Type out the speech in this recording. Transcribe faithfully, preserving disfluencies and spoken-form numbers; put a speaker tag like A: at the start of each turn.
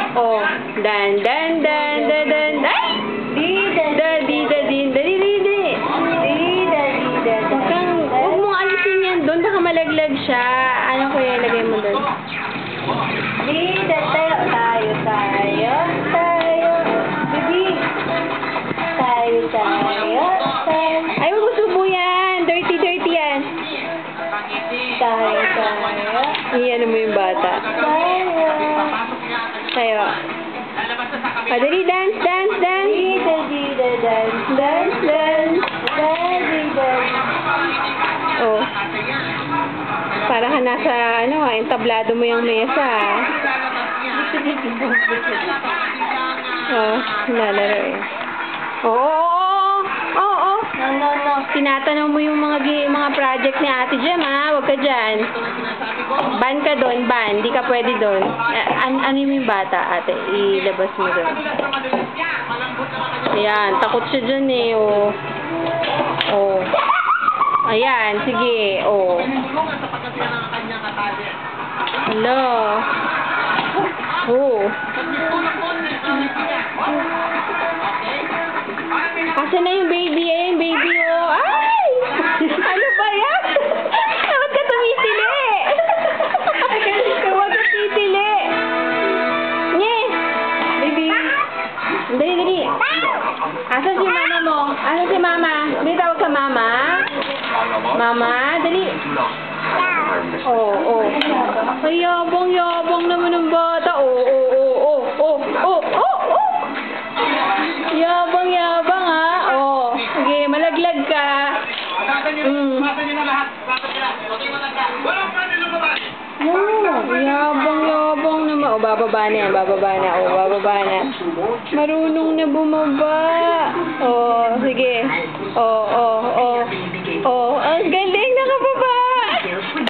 A: Oh, dan, dan, dan, dan, dan, ay! Da, di, da, din, da, di, di, di. Huwag kang, huwag mong alisin yan doon, baka malaglag siya. Ano ko yung ilagay mo doon?
B: Dida tayo, tayo, tayo, tayo. Bibi. Tayo, tayo, tayo.
A: Ay, huwag mo subo yan. Dirty, dirty yan.
B: Tayo, tayo.
A: Iyan mo yung bata.
B: Tayo.
A: Tayo. Ah, dali, dance, dance, dance.
B: Dida, dida, dance, dance, dance. Dance, dance.
A: Oh. Para ka nasa, ano ah, entablado mo yung mesa ah. Oh, lalaro eh. Oo, oo, oo, oo.
B: No, no, no.
A: Tinatanong mo yung mga gi- mga project ni Ate Jem ha, huwag ka dyan. Ban ka doon, ban. Di ka pwede doon. Eh, an ano yung bata, ate? Ilabas mo doon. Ayan, takot siya dyan eh, oh. Oh. Ayan, sige, oh. Hello. Oh. Asa na yung baby? Ayan, baby, oh. Ay! Ano ba yan? Bakit ka tumitili? Huwag ka titili. Nye! Baby. Dali, dali. Asa si mama mo? Asa si mama? Dali, tawag ka mama. Mama, dali. Oh, oh. Ay, yabang, yabang naman ng bata. Oh, oh, oh, oh, oh, oh, oh, oh. Yabang, yabang, ha? Oh. Sige, malaglag ka. Mm. Oh, yabang, yabang naman. Oh, bababa na yan, bababa na. Oh, bababa na. Marunong na bumaba. Oh, sige. Oh, oh.